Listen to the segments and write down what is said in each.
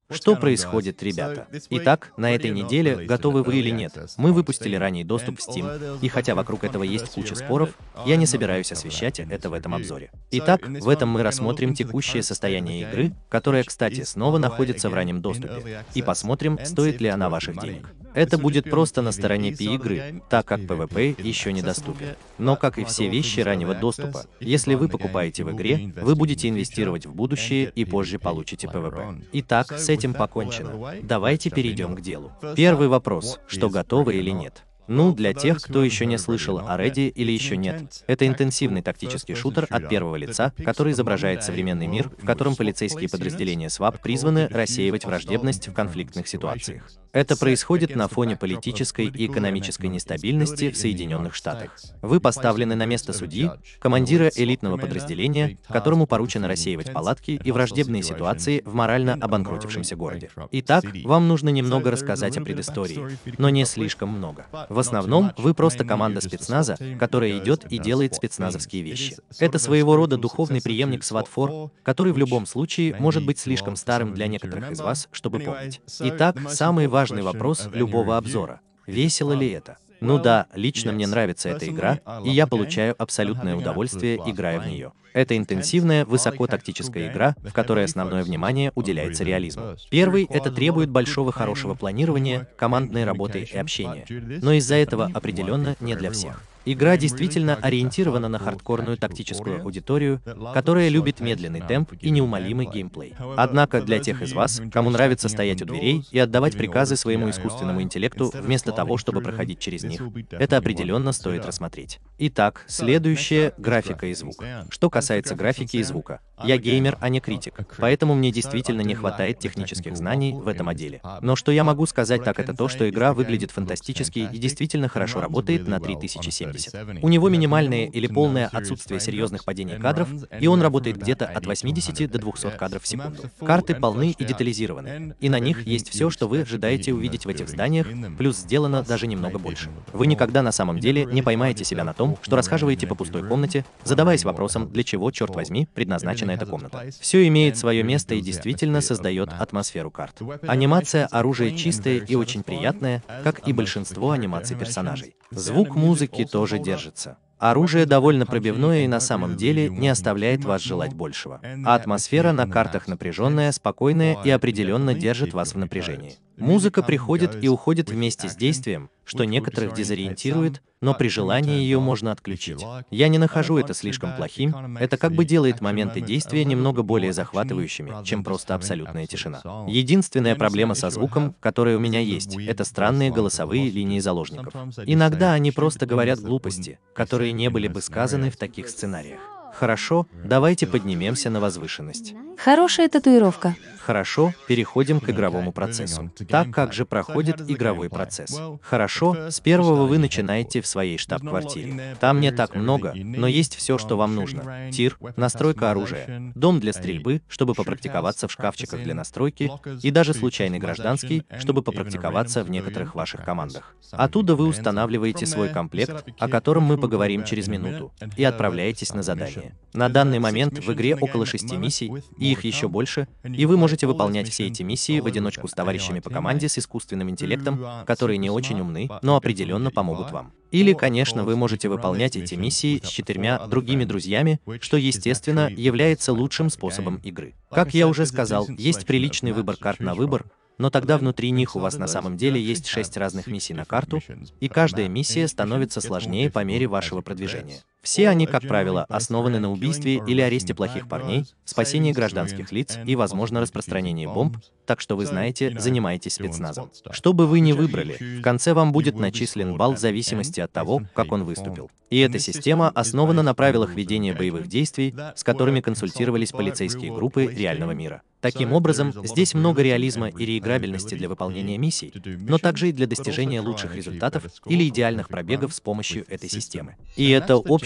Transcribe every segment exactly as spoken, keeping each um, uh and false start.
Что происходит, ребята? Итак, на этой неделе, готовы вы или нет, мы выпустили ранний доступ в Steam, и хотя вокруг этого есть куча споров, я не собираюсь освещать это в этом обзоре. Итак, в этом мы рассмотрим текущее состояние игры, которая, кстати, снова находится в раннем доступе, и посмотрим, стоит ли она ваших денег. Это будет просто на стороне пи игры, так как пи ви пи еще недоступен. Но, как и все вещи раннего доступа, если вы покупаете в игре, вы будете инвестировать в будущее и позже получите пи ви пи. Итак, с этим покончено. Давайте перейдем к делу. Первый вопрос, что готовы или нет? Ну, для тех, кто еще не слышал о Ready или еще нет, это интенсивный тактический шутер от первого лица, который изображает современный мир, в котором полицейские подразделения свап призваны рассеивать враждебность в конфликтных ситуациях. Это происходит на фоне политической и экономической нестабильности в Соединенных Штатах. Вы поставлены на место судьи, командира элитного подразделения, которому поручено рассеивать палатки и враждебные ситуации в морально обанкротившемся городе. Итак, вам нужно немного рассказать о предыстории, но не слишком много. В основном, вы просто команда спецназа, которая идет и делает спецназовские вещи. Это своего рода духовный преемник сват фор, который в любом случае может быть слишком старым для некоторых из вас, чтобы помнить. Итак, самый важный вопрос любого обзора. Весело ли это? Ну да, лично мне нравится эта игра, и я получаю абсолютное удовольствие, играя в нее. Это интенсивная, высокотактическая игра, в которой основное внимание уделяется реализму. Первый — это требует большого хорошего планирования, командной работы и общения. Но из-за этого определенно не для всех. Игра действительно ориентирована на хардкорную тактическую аудиторию, которая любит медленный темп и неумолимый геймплей. Однако для тех из вас, кому нравится стоять у дверей и отдавать приказы своему искусственному интеллекту вместо того, чтобы проходить через них, это определенно стоит рассмотреть. Итак, следующее — графика и звук. Что касается графики и звука, я геймер, а не критик, поэтому мне действительно не хватает технических знаний в этом отделе. Но что я могу сказать, так это то, что игра выглядит фантастически и действительно хорошо работает на три тысячи семьдесят. У него минимальное или полное отсутствие серьезных падений кадров, и он работает где-то от восьмидесяти до двухсот кадров в секунду. Карты полны и детализированы, и на них есть все, что вы ожидаете увидеть в этих зданиях, плюс сделано даже немного больше. Вы никогда на самом деле не поймаете себя на том, что расхаживаете по пустой комнате, задаваясь вопросом, для чего, черт возьми, предназначена эта комната. Все имеет свое место и действительно создает атмосферу карт. Анимация оружия чистая и очень приятная, как и большинство анимаций персонажей. Звук музыки тоже держится. Оружие довольно пробивное и на самом деле не оставляет вас желать большего. А атмосфера на картах напряженная, спокойная и определенно держит вас в напряжении. Музыка приходит и уходит вместе с действием, что некоторых дезориентирует, но при желании ее можно отключить. Я не нахожу это слишком плохим, это как бы делает моменты действия немного более захватывающими, чем просто абсолютная тишина. Единственная проблема со звуком, которая у меня есть, это странные голосовые линии заложников. Иногда они просто говорят глупости, которые не были бы сказаны в таких сценариях. Хорошо, давайте поднимемся на возвышенность. Хорошая татуировка. Хорошо, переходим к игровому процессу. Так как же проходит игровой процесс? Хорошо, с первого вы начинаете в своей штаб-квартире. Там не так много, но есть все, что вам нужно. Тир, настройка оружия, дом для стрельбы, чтобы попрактиковаться в шкафчиках для настройки, и даже случайный гражданский, чтобы попрактиковаться в некоторых ваших командах. Оттуда вы устанавливаете свой комплект, о котором мы поговорим через минуту, и отправляетесь на задание. На данный момент в игре около шести миссий, и их еще больше, и вы можете выполнять все эти миссии в одиночку с товарищами по команде с искусственным интеллектом, которые не очень умны, но определенно помогут вам. Или, конечно, вы можете выполнять эти миссии с четырьмя другими друзьями, что, естественно, является лучшим способом игры. Как я уже сказал, есть приличный выбор карт на выбор, но тогда внутри них у вас на самом деле есть шесть разных миссий на карту, и каждая миссия становится сложнее по мере вашего продвижения. Все они, как правило, основаны на убийстве или аресте плохих парней, спасении гражданских лиц и, возможно, распространении бомб, так что вы знаете, занимаетесь спецназом. Что бы вы ни выбрали, в конце вам будет начислен балл в зависимости от того, как он выступил. И эта система основана на правилах ведения боевых действий, с которыми консультировались полицейские группы реального мира. Таким образом, здесь много реализма и реиграбельности для выполнения миссий, но также и для достижения лучших результатов или идеальных пробегов с помощью этой системы. И это общее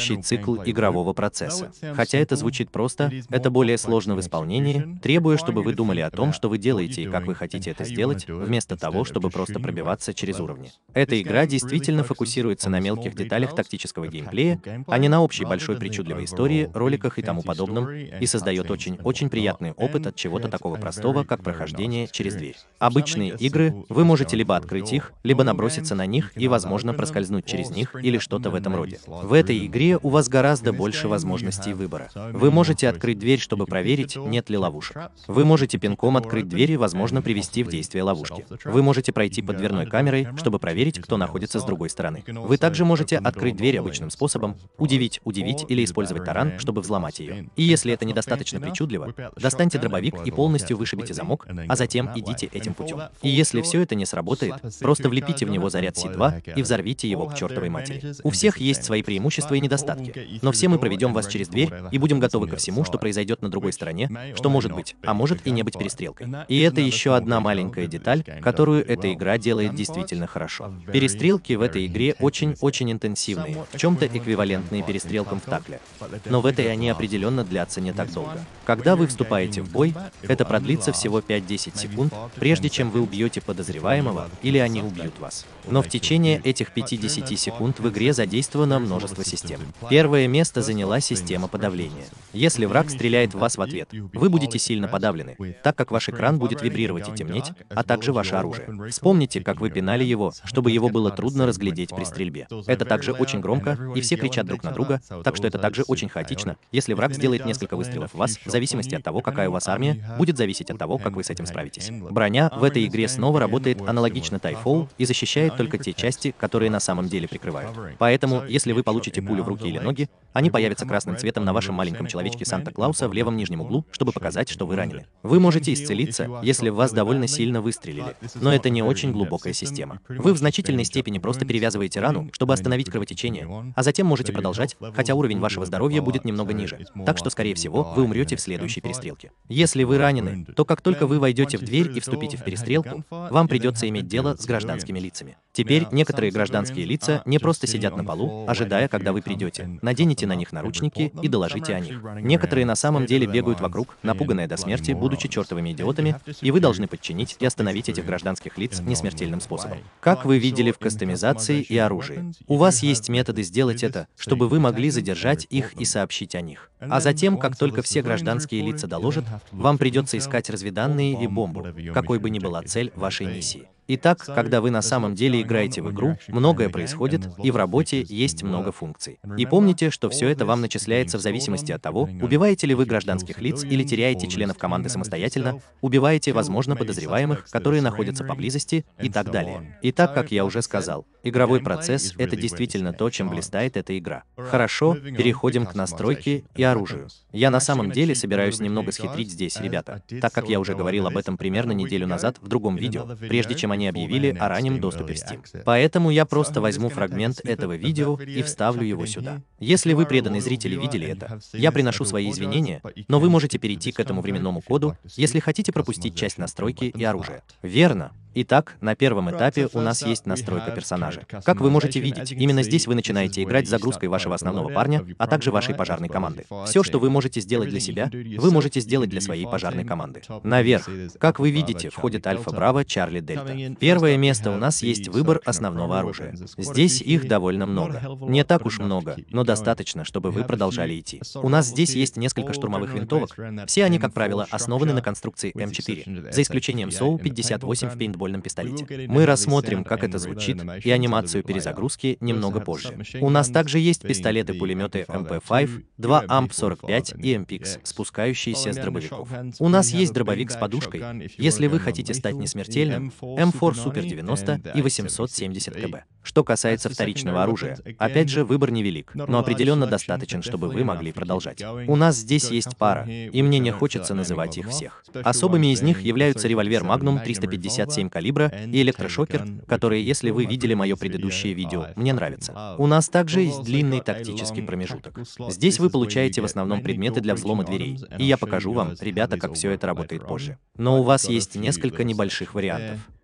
общий цикл игрового процесса. Хотя это звучит просто, это более сложно в исполнении, требуя, чтобы вы думали о том, что вы делаете и как вы хотите это сделать, вместо того, чтобы просто пробиваться через уровни. Эта игра действительно фокусируется на мелких деталях тактического геймплея, а не на общей большой причудливой истории, роликах и тому подобном, и создает очень-очень приятный опыт от чего-то такого простого, как прохождение через дверь. Обычные игры, вы можете либо открыть их, либо наброситься на них и, возможно, проскользнуть через них или что-то в этом роде. В этой игре у вас гораздо больше возможностей выбора. Вы можете открыть дверь, чтобы проверить, нет ли ловушек. Вы можете пинком открыть дверь и, возможно, привести в действие ловушки. Вы можете пройти под дверной камерой, чтобы проверить, кто находится с другой стороны. Вы также можете открыть дверь обычным способом, удивить, удивить или использовать таран, чтобы взломать ее. И если это недостаточно причудливо, достаньте дробовик и полностью вышибите замок, а затем идите этим путем. И если все это не сработает, просто влепите в него заряд Си два и взорвите его к чертовой матери. У всех есть свои преимущества и недостатки, но все мы проведем вас через дверь и будем готовы ко всему, что произойдет на другой стороне, что может быть, а может и не быть перестрелкой. И это еще одна маленькая деталь, которую эта игра делает действительно хорошо. Перестрелки в этой игре очень-очень интенсивные, в чем-то эквивалентные перестрелкам в такле. Но в этой они определенно длятся не так долго. Когда вы вступаете в бой, это продлится всего пять-десять секунд, прежде чем вы убьете подозреваемого или они убьют вас. Но в течение этих пяти-десяти секунд в игре задействовано множество систем. Первое место заняла система подавления. Если враг стреляет в вас в ответ, вы будете сильно подавлены, так как ваш экран будет вибрировать и темнеть, а также ваше оружие. Вспомните, как вы пинали его, чтобы его было трудно разглядеть при стрельбе. Это также очень громко, и все кричат друг на друга, так что это также очень хаотично. Если враг сделает несколько выстрелов в вас, в зависимости от того, какая у вас армия, будет зависеть от того, как вы с этим справитесь. Броня в этой игре снова работает аналогично Тайфоу и защищает только те части, которые на самом деле прикрывают. Поэтому, если вы получите пулю в руки или ноги, они появятся красным цветом на вашем маленьком человечке Санта-Клауса в левом нижнем углу, чтобы показать, что вы ранены. Вы можете исцелиться, если в вас довольно сильно выстрелили, но это не очень глубокая система. Вы в значительной степени просто перевязываете рану, чтобы остановить кровотечение, а затем можете продолжать, хотя уровень вашего здоровья будет немного ниже. Так что, скорее всего, вы умрете в следующей перестрелке. Если вы ранены, то как только вы войдете в дверь и вступите в перестрелку, вам придется иметь дело с гражданскими лицами. Теперь некоторые гражданские лица не просто сидят на полу, ожидая, когда вы придете. Наденете на них наручники и доложите о них. Некоторые на самом деле бегают вокруг, напуганные до смерти, будучи чертовыми идиотами, и вы должны подчинить и остановить этих гражданских лиц несмертельным способом. Как вы видели в кастомизации и оружии, у вас есть методы сделать это, чтобы вы могли задержать их и сообщить о них. А затем, как только все гражданские лица доложат, вам придется искать разведданные и бомбу, какой бы ни была цель вашей миссии. Итак, когда вы на самом деле играете в игру, многое происходит, и в работе есть много функций. И помните, что все это вам начисляется в зависимости от того, убиваете ли вы гражданских лиц или теряете членов команды самостоятельно, убиваете, возможно, подозреваемых, которые находятся поблизости, и так далее. Итак, как я уже сказал, игровой процесс — это действительно то, чем блистает эта игра. Хорошо, переходим к настройке и оружию. Я на самом деле собираюсь немного схитрить здесь, ребята, так как я уже говорил об этом примерно неделю назад в другом видео, прежде чем они объявили о раннем доступе в Steam. Поэтому я просто возьму фрагмент этого видео и вставлю его сюда. Если вы, преданные зрители, видели это, я приношу свои извинения, но вы можете перейти к этому временному коду, если хотите пропустить часть настройки и оружия. Верно. Итак, на первом этапе у нас есть настройка персонажа. Как вы можете видеть, именно здесь вы начинаете играть с загрузкой вашего основного парня, а также вашей пожарной команды. Все, что вы можете сделать для себя, вы можете сделать для своей пожарной команды. Наверх. Как вы видите, входит Альфа, Браво, Чарли, Дельта. Первое место у нас есть выбор основного оружия. Здесь их довольно много. Не так уж много, но достаточно, чтобы вы продолжали идти. У нас здесь есть несколько штурмовых винтовок. Все они, как правило, основаны на конструкции эм четыре, за исключением СОУ пятьдесят восемь в пейнтбольном пистолете. Мы рассмотрим, как это звучит, и анимацию перезагрузки немного позже. У нас также есть пистолеты-пулеметы эм пэ пять, два амп сорок пять и эм пикс, спускающиеся с дробовиков. У нас есть дробовик с подушкой. Если вы хотите стать несмертельным, эм четыре Супер девяносто и восемьсот семьдесят километров. Что касается вторичного оружия, опять же, выбор невелик, но определенно достаточен, чтобы вы могли продолжать. У нас здесь есть пара, и мне не хочется называть их всех. Особыми из них являются револьвер Magnum триста пятьдесят семь калибра и электрошокер, которые, если вы видели мое предыдущее видео, мне нравятся. У нас также есть длинный тактический промежуток. Здесь вы получаете в основном предметы для взлома дверей, и я покажу вам, ребята, как все это работает позже. Но у вас есть несколько небольших вариантов.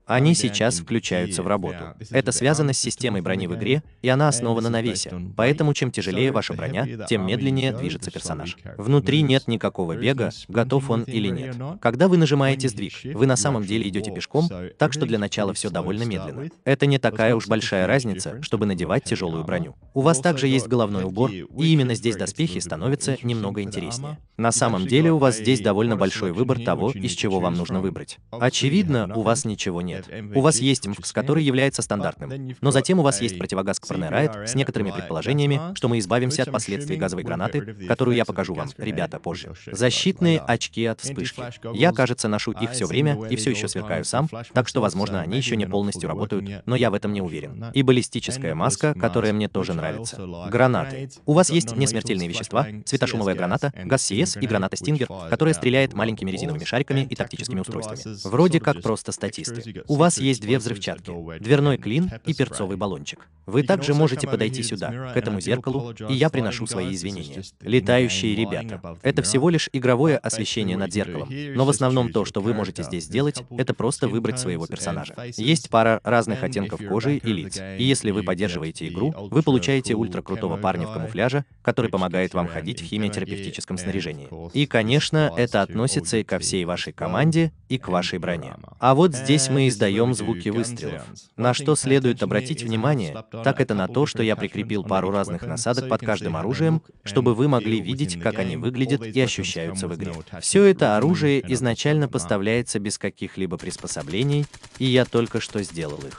Они сейчас включаются в работу. Это связано с системой брони в игре, и она основана на весе. Поэтому чем тяжелее ваша броня, тем медленнее движется персонаж. Внутри нет никакого бега, готов он или нет. Когда вы нажимаете сдвиг, вы на самом деле идете пешком, так что для начала все довольно медленно. Это не такая уж большая разница, чтобы надевать тяжелую броню. У вас также есть головной убор, и именно здесь доспехи становятся немного интереснее. На самом деле у вас здесь довольно большой выбор того, из чего вам нужно выбрать. Очевидно, у вас ничего нет. У вас есть МФКС, который является стандартным, но затем у вас есть противогаз к Fortnite с некоторыми предположениями, что мы избавимся от последствий газовой гранаты, которую я покажу вам, ребята, позже. Защитные очки от вспышки. Я, кажется, ношу их все время и все еще сверкаю сам, так что, возможно, они еще не полностью работают, но я в этом не уверен. И баллистическая маска, которая мне тоже нравится. Гранаты. У вас есть несмертельные вещества, светошумовая граната, газ си эс и граната Стингер, которая стреляет маленькими резиновыми шариками и тактическими устройствами. Вроде как просто статисты. У вас есть две взрывчатки, дверной клин и перцовый баллончик. Вы также можете подойти сюда, к этому зеркалу, и я приношу свои извинения. Летающие ребята. Это всего лишь игровое освещение над зеркалом, но в основном то, что вы можете здесь сделать, это просто выбрать своего персонажа. Есть пара разных оттенков кожи и лиц, и если вы поддерживаете игру, вы получаете ультракрутого парня в камуфляже, который помогает вам ходить в химиотерапевтическом снаряжении. И, конечно, это относится и ко всей вашей команде, и к вашей броне. А вот здесь мы издаем звуки выстрелов. На что следует обратить внимание, так это на то, что я прикрепил пару разных насадок под каждым оружием, чтобы вы могли видеть, как они выглядят и ощущаются в игре. Все это оружие изначально поставляется без каких-либо приспособлений, и я только что сделал их.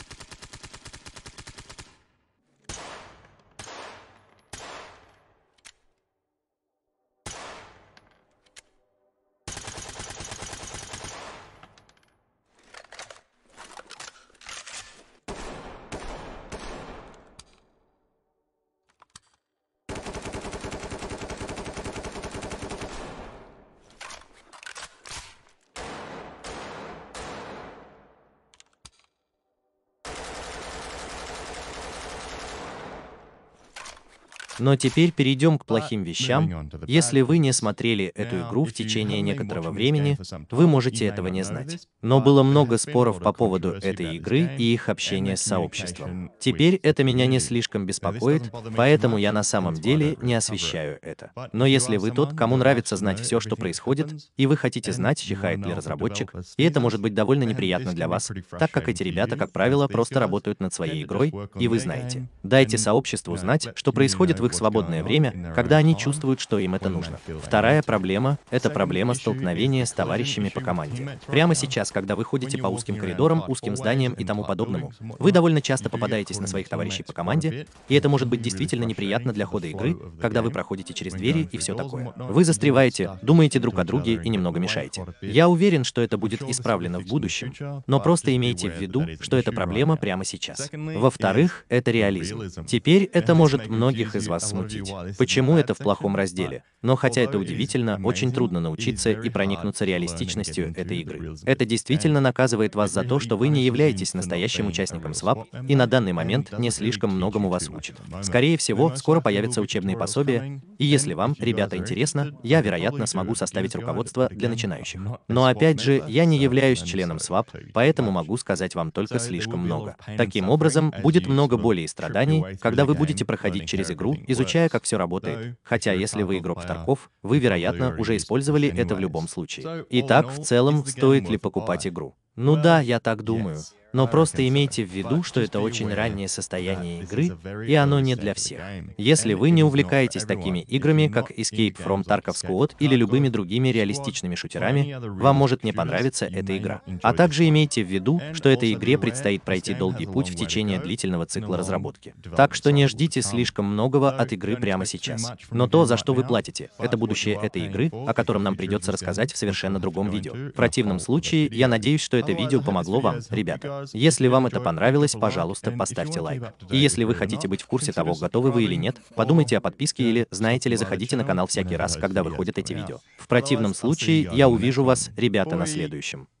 Но теперь перейдем к плохим вещам. Если вы не смотрели эту игру в течение некоторого времени, вы можете этого не знать. Но было много споров по поводу этой игры и их общения с сообществом. Теперь это меня не слишком беспокоит, поэтому я на самом деле не освещаю это. Но если вы тот, кому нравится знать все, что происходит, и вы хотите знать, чихает ли разработчик, и это может быть довольно неприятно для вас, так как эти ребята, как правило, просто работают над своей игрой, и вы знаете. Дайте сообществу знать, что происходит в их свободное время, когда они чувствуют, что им это нужно. Вторая проблема — это проблема столкновения с товарищами по команде. Прямо сейчас, когда вы ходите по узким коридорам, узким зданиям и тому подобному, вы довольно часто попадаетесь на своих товарищей по команде, и это может быть действительно неприятно для хода игры, когда вы проходите через двери и все такое. Вы застреваете, думаете друг о друге и немного мешаете. Я уверен, что это будет исправлено в будущем, но просто имейте в виду, что это проблема прямо сейчас. Во-вторых, это реализм. Теперь это может многих из вас смутить. Почему это в плохом разделе? Но хотя это удивительно, очень трудно научиться и проникнуться реалистичностью этой игры. Это действительно наказывает вас за то, что вы не являетесь настоящим участником свап, и на данный момент не слишком многому вас учат. Скорее всего, скоро появятся учебные пособия, и если вам, ребята, интересно, я, вероятно, смогу составить руководство для начинающих. Но опять же, я не являюсь членом свап, поэтому могу сказать вам только слишком много. Таким образом, будет много боли и страданий, когда вы будете проходить через игру, изучая, как все работает. Хотя, если вы игрок в Тарков, вы, вероятно, уже использовали это в любом случае. Итак, в целом, стоит ли покупать игру? Ну да, я так думаю. Но просто имейте в виду, что это очень раннее состояние игры, и оно не для всех. Если вы не увлекаетесь такими играми, как Escape from Tarkov Squad или любыми другими реалистичными шутерами, вам может не понравиться эта игра. А также имейте в виду, что этой игре предстоит пройти долгий путь в течение длительного цикла разработки. Так что не ждите слишком многого от игры прямо сейчас. Но то, за что вы платите, это будущее этой игры, о котором нам придется рассказать в совершенно другом видео. В противном случае, я надеюсь, что это видео помогло вам, ребята. Если вам это понравилось, пожалуйста, поставьте лайк. И если вы хотите быть в курсе того, готовы вы или нет, подумайте о подписке или, знаете ли, заходите на канал всякий раз, когда выходят эти видео. В противном случае, я увижу вас, ребята, на следующем.